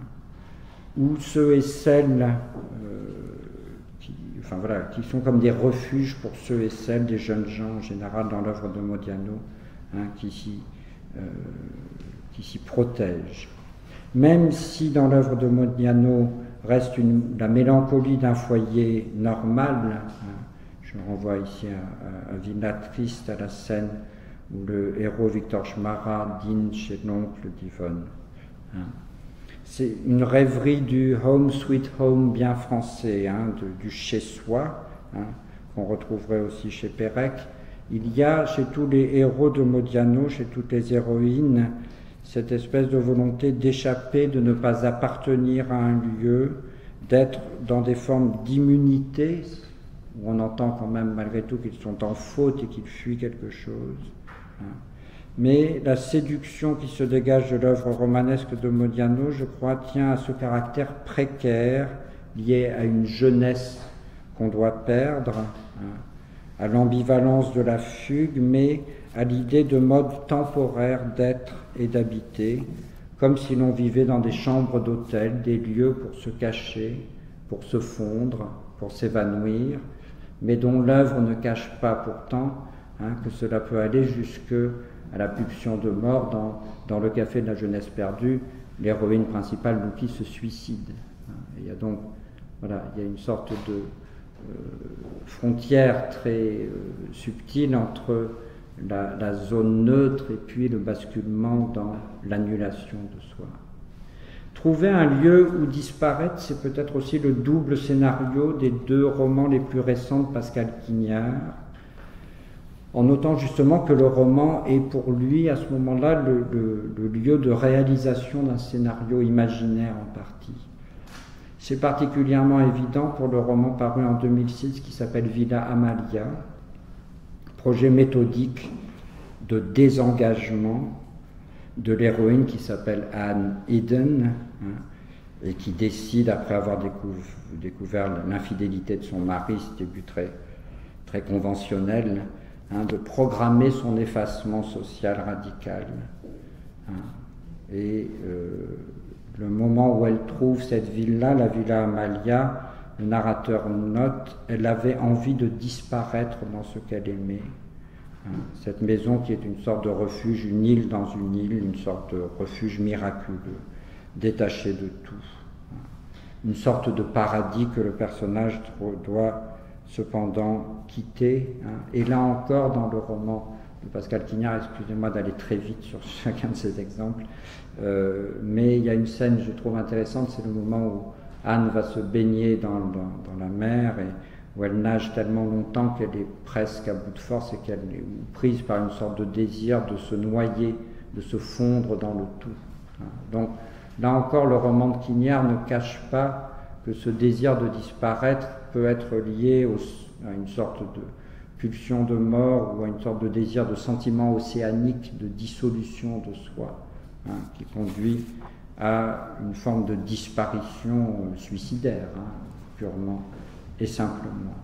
où ceux et celles euh, qui, enfin voilà, qui sont comme des refuges pour ceux et celles, des jeunes gens en général dans l'œuvre de Modiano, hein, qui s'y euh, qui s'y protègent. Même si dans l'œuvre de Modiano reste une, la mélancolie d'un foyer normal, hein, je renvoie ici à, à, à Villa Triste, à la scène où le héros Victor Schmara dîne chez l'oncle d'Yvonne. Hein. c'est une rêverie du home sweet home bien français, hein, de, du chez-soi, hein, qu'on retrouverait aussi chez Pérec. Il y a chez tous les héros de Modiano, chez toutes les héroïnes, cette espèce de volonté d'échapper, de ne pas appartenir à un lieu, d'être dans des formes d'immunité, où on entend quand même malgré tout qu'ils sont en faute et qu'ils fuient quelque chose. Hein. Mais la séduction qui se dégage de l'œuvre romanesque de Modiano, je crois, tient à ce caractère précaire lié à une jeunesse qu'on doit perdre, hein, à l'ambivalence de la fugue, mais à l'idée de mode temporaire d'être et d'habiter, comme si l'on vivait dans des chambres d'hôtel, des lieux pour se cacher, pour se fondre, pour s'évanouir, mais dont l'œuvre ne cache pas pourtant, hein, que cela peut aller jusque à la pulsion de mort. Dans, dans le Café de la jeunesse perdue, l'héroïne principale, Louki, se suicide. Hein. Il y a donc, voilà, il y a une sorte de euh, frontière très euh, subtile entre la, la zone neutre et puis le basculement dans l'annulation de soi. Trouver un lieu où disparaître, c'est peut-être aussi le double scénario des deux romans les plus récents de Pascal Quignard, en notant justement que le roman est pour lui, à ce moment-là, le, le, le lieu de réalisation d'un scénario imaginaire en partie. C'est particulièrement évident pour le roman paru en deux mille six qui s'appelle Villa Amalia, projet méthodique de désengagement de l'héroïne qui s'appelle Anne Eden, hein, et qui décide, après avoir découv découvert l'infidélité de son mari, ce début très, très conventionnel, hein, de programmer son effacement social radical. Hein. Et euh, le moment où elle trouve cette ville-là, la Villa Amalia, le narrateur note, elle avait envie de disparaître dans ce qu'elle aimait. Cette maison qui est une sorte de refuge, une île dans une île, une sorte de refuge miraculeux, détaché de tout. Une sorte de paradis que le personnage doit cependant quitter. Et là encore, dans le roman de Pascal Quignard, excusez-moi d'aller très vite sur chacun de ces exemples, euh, mais il y a une scène, je trouve intéressante, c'est le moment où Anne va se baigner dans, dans, dans la mer et où elle nage tellement longtemps qu'elle est presque à bout de force et qu'elle est prise par une sorte de désir de se noyer, de se fondre dans le tout. Donc là encore, le roman de Quignard ne cache pas que ce désir de disparaître peut être lié au, à une sorte de pulsion de mort ou à une sorte de désir de sentiment océanique de dissolution de soi, hein, qui conduit à une forme de disparition suicidaire, hein, purement et simplement.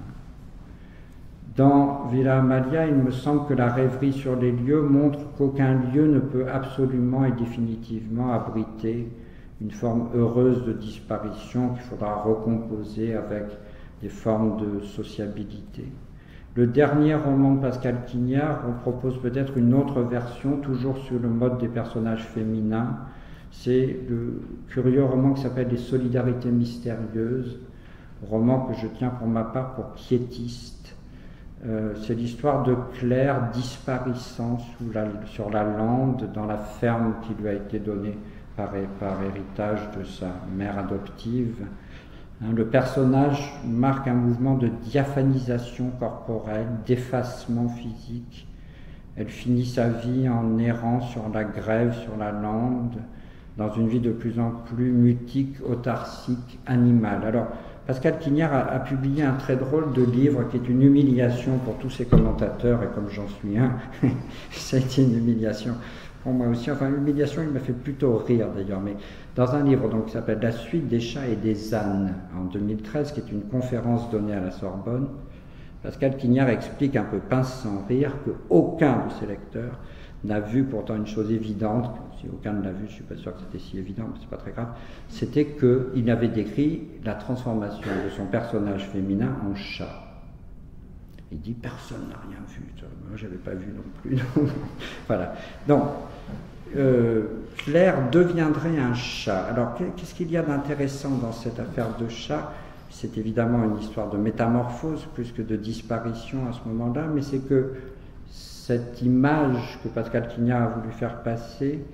Dans Villa Amalia, il me semble que la rêverie sur les lieux montre qu'aucun lieu ne peut absolument et définitivement abriter une forme heureuse de disparition qu'il faudra recomposer avec des formes de sociabilité. Le dernier roman de Pascal Quignard, on propose peut-être une autre version, toujours sur le mode des personnages féminins. C'est le curieux roman qui s'appelle Les Solidarités mystérieuses, roman que je tiens pour ma part pour quiétiste. Euh, c'est l'histoire de Claire disparaissant sous la, sur la lande dans la ferme qui lui a été donnée par, par héritage de sa mère adoptive. Hein, le personnage marque un mouvement de diaphanisation corporelle, d'effacement physique. Elle finit sa vie en errant sur la grève, sur la lande, dans une vie de plus en plus mutique, autarcique, animale. Alors, Pascal Quignard a, a publié un très drôle de livre qui est une humiliation pour tous ses commentateurs, et comme j'en suis un, ça a été une humiliation pour moi aussi. Enfin, l'humiliation, il m'a fait plutôt rire d'ailleurs, mais dans un livre donc, qui s'appelle La suite des chats et des ânes, en deux mille treize, qui est une conférence donnée à la Sorbonne, Pascal Quignard explique un peu pince sans rire qu'aucun de ses lecteurs n'a vu pourtant une chose évidente, si aucun ne l'a vu, je ne suis pas sûr que c'était si évident, mais ce n'est pas très grave, c'était qu'il avait décrit la transformation de son personnage féminin en chat. Il dit, personne n'a rien vu, moi je n'avais pas vu non plus. Voilà. Donc, euh, Claire deviendrait un chat. Alors, qu'est-ce qu'il y a d'intéressant dans cette affaire de chat? C'est évidemment une histoire de métamorphose plus que de disparition à ce moment-là, mais c'est que cette image que Pascal Quignard a voulu faire passer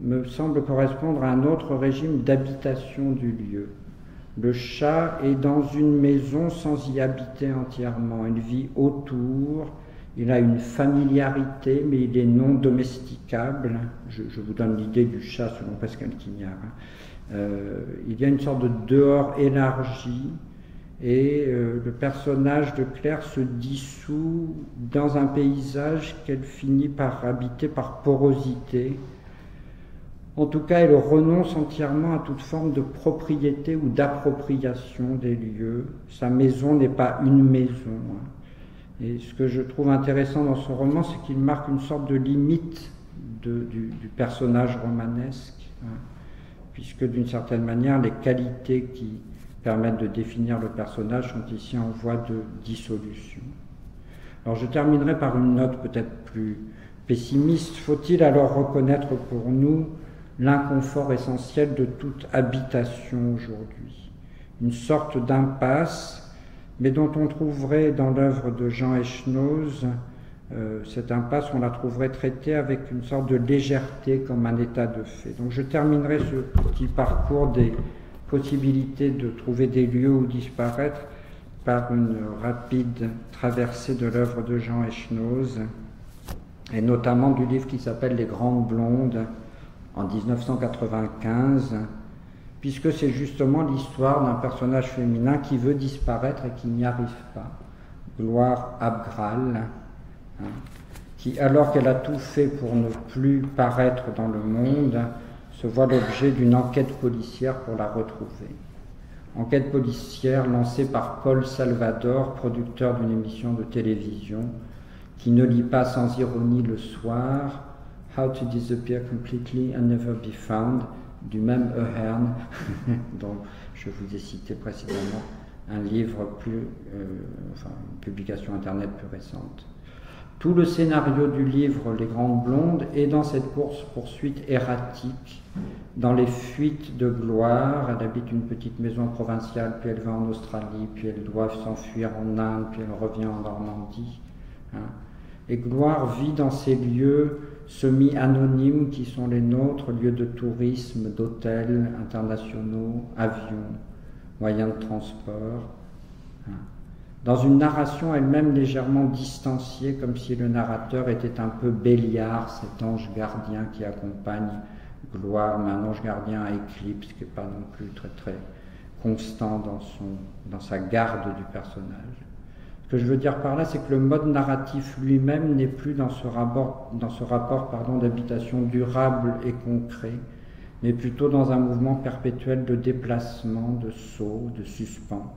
me semble correspondre à un autre régime d'habitation du lieu. Le chat est dans une maison sans y habiter entièrement. Il vit autour, il a une familiarité, mais il est non domesticable. Je, je vous donne l'idée du chat selon Pascal Quignard. Euh, il y a une sorte de dehors élargi, et euh, le personnage de Claire se dissout dans un paysage qu'elle finit par habiter par porosité. En tout cas, elle renonce entièrement à toute forme de propriété ou d'appropriation des lieux. Sa maison n'est pas une maison. Et ce que je trouve intéressant dans ce roman, c'est qu'il marque une sorte de limite de, du, du personnage romanesque, hein, puisque d'une certaine manière, les qualités qui permettent de définir le personnage sont ici en voie de dissolution. Alors je terminerai par une note peut-être plus pessimiste. Faut-il alors reconnaître pour nous l'inconfort essentiel de toute habitation aujourd'hui, une sorte d'impasse, mais dont on trouverait dans l'œuvre de Jean Echenoz, euh, cette impasse, on la trouverait traitée avec une sorte de légèreté comme un état de fait. Donc je terminerai ce petit parcours des possibilités de trouver des lieux où disparaître par une rapide traversée de l'œuvre de Jean Echenoz, et notamment du livre qui s'appelle Les Grandes Blondes, en mille neuf cent quatre-vingt-quinze, puisque c'est justement l'histoire d'un personnage féminin qui veut disparaître et qui n'y arrive pas. Gloire Abgral, hein, qui, alors qu'elle a tout fait pour ne plus paraître dans le monde, se voit l'objet d'une enquête policière pour la retrouver. Enquête policière lancée par Paul Salvador, producteur d'une émission de télévision, qui ne lit pas sans ironie le soir How to Disappear Completely and Never Be Found, du même Ahern, dont je vous ai cité précédemment un livre plus, euh, enfin, une publication internet plus récente. Tout le scénario du livre Les Grandes Blondes est dans cette course-poursuite erratique, dans les fuites de Gloire. Elle habite une petite maison provinciale, puis elle va en Australie, puis elle doit s'enfuir en Inde, puis elle revient en Normandie. Hein. Et Gloire vit dans ces lieux semi-anonymes qui sont les nôtres, lieux de tourisme, d'hôtels internationaux, avions, moyens de transport. Hein. Dans une narration elle-même légèrement distanciée, comme si le narrateur était un peu Béliard, cet ange gardien qui accompagne Gloire, mais un ange gardien à éclipse, qui n'est pas non plus très très constant dans, son, dans sa garde du personnage. Ce que je veux dire par là, c'est que le mode narratif lui-même n'est plus dans ce rapport, dans ce rapport pardon, d'habitation durable et concret, mais plutôt dans un mouvement perpétuel de déplacement, de saut, de suspens.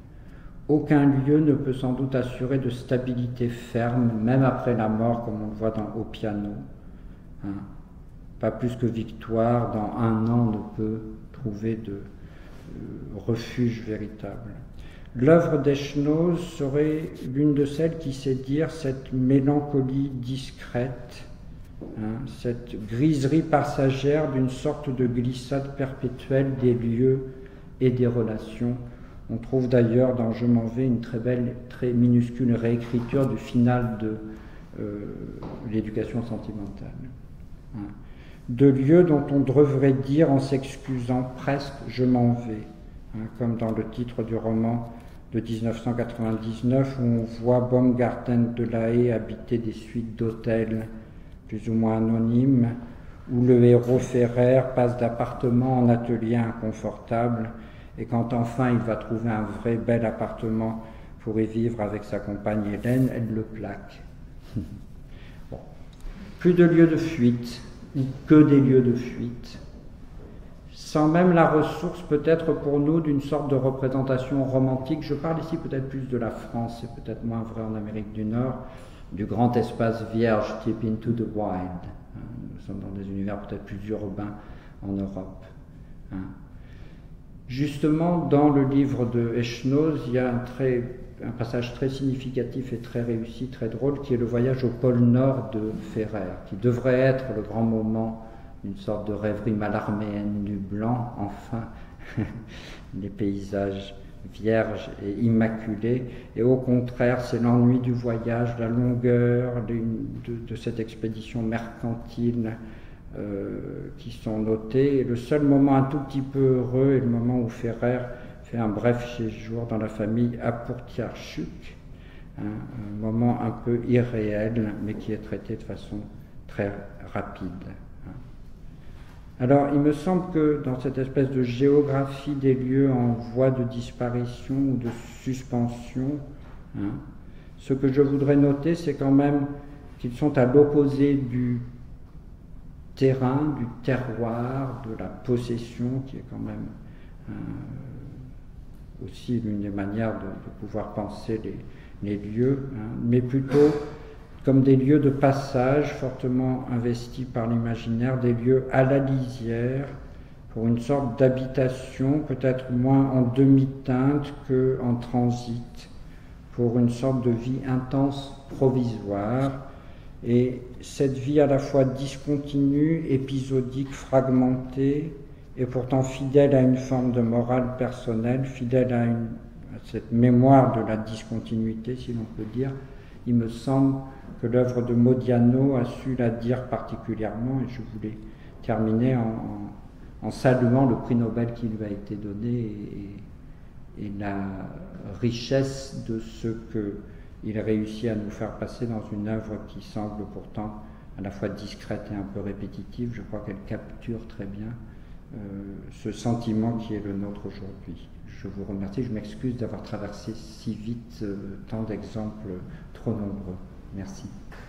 Aucun lieu ne peut sans doute assurer de stabilité ferme, même après la mort, comme on le voit dans Au piano. Hein. Pas plus que Victoire, dans un an, ne peut trouver de euh, refuge véritable. L'œuvre d'Echenoz serait l'une de celles qui sait dire cette mélancolie discrète, hein, cette griserie passagère d'une sorte de glissade perpétuelle des lieux et des relations. On trouve d'ailleurs dans Je m'en vais une très belle, très minuscule réécriture du final de euh, l'éducation sentimentale. Hein. De lieux dont on devrait dire en s'excusant presque « je m'en vais hein, », comme dans le titre du roman de mille neuf cent quatre-vingt-dix-neuf où on voit Baumgarten de la Haye habiter des suites d'hôtels plus ou moins anonymes, où le héros Ferrer passe d'appartement en atelier inconfortable, et quand enfin il va trouver un vrai bel appartement pour y vivre avec sa compagne Hélène, elle le plaque. Bon. Plus de lieux de fuite, ou que des lieux de fuite, sans même la ressource peut-être pour nous d'une sorte de représentation romantique. Je parle ici peut-être plus de la France, c'est peut-être moins vrai en Amérique du Nord, du grand espace vierge type Into the Wild. Nous sommes dans des univers peut-être plus urbains en Europe. Hein. Justement, dans le livre de Echenoz, il y a un, très, un passage très significatif et très réussi, très drôle, qui est le voyage au pôle Nord de Ferrer, qui devrait être le grand moment, une sorte de rêverie malarméenne du blanc, enfin, les paysages vierges et immaculés, et au contraire, c'est l'ennui du voyage, la longueur de, de, de cette expédition mercantile euh, qui sont notés. Et le seul moment un tout petit peu heureux est le moment où Ferrer fait un bref séjour dans la famille Apourtiarchuk, hein, un moment un peu irréel, mais qui est traité de façon très rapide. Hein. Alors, il me semble que dans cette espèce de géographie des lieux en voie de disparition ou de suspension, hein, ce que je voudrais noter, c'est quand même qu'ils sont à l'opposé du terrain, du terroir, de la possession, qui est quand même euh, aussi l'une des manières de, de pouvoir penser les, les lieux, hein, mais plutôt comme des lieux de passage fortement investis par l'imaginaire, des lieux à la lisière, pour une sorte d'habitation, peut-être moins en demi-teinte qu'en transit, pour une sorte de vie intense provisoire. Et cette vie à la fois discontinue, épisodique, fragmentée, et pourtant fidèle à une forme de morale personnelle, fidèle à, une, à cette mémoire de la discontinuité, si l'on peut dire, il me semble que l'œuvre de Modiano a su la dire particulièrement, et je voulais terminer en, en, en saluant le prix Nobel qui lui a été donné et, et la richesse de ce qu'il réussit à nous faire passer dans une œuvre qui semble pourtant à la fois discrète et un peu répétitive. Je crois qu'elle capture très bien euh, ce sentiment qui est le nôtre aujourd'hui. Je vous remercie, je m'excuse d'avoir traversé si vite euh, tant d'exemples trop nombreux. Merci.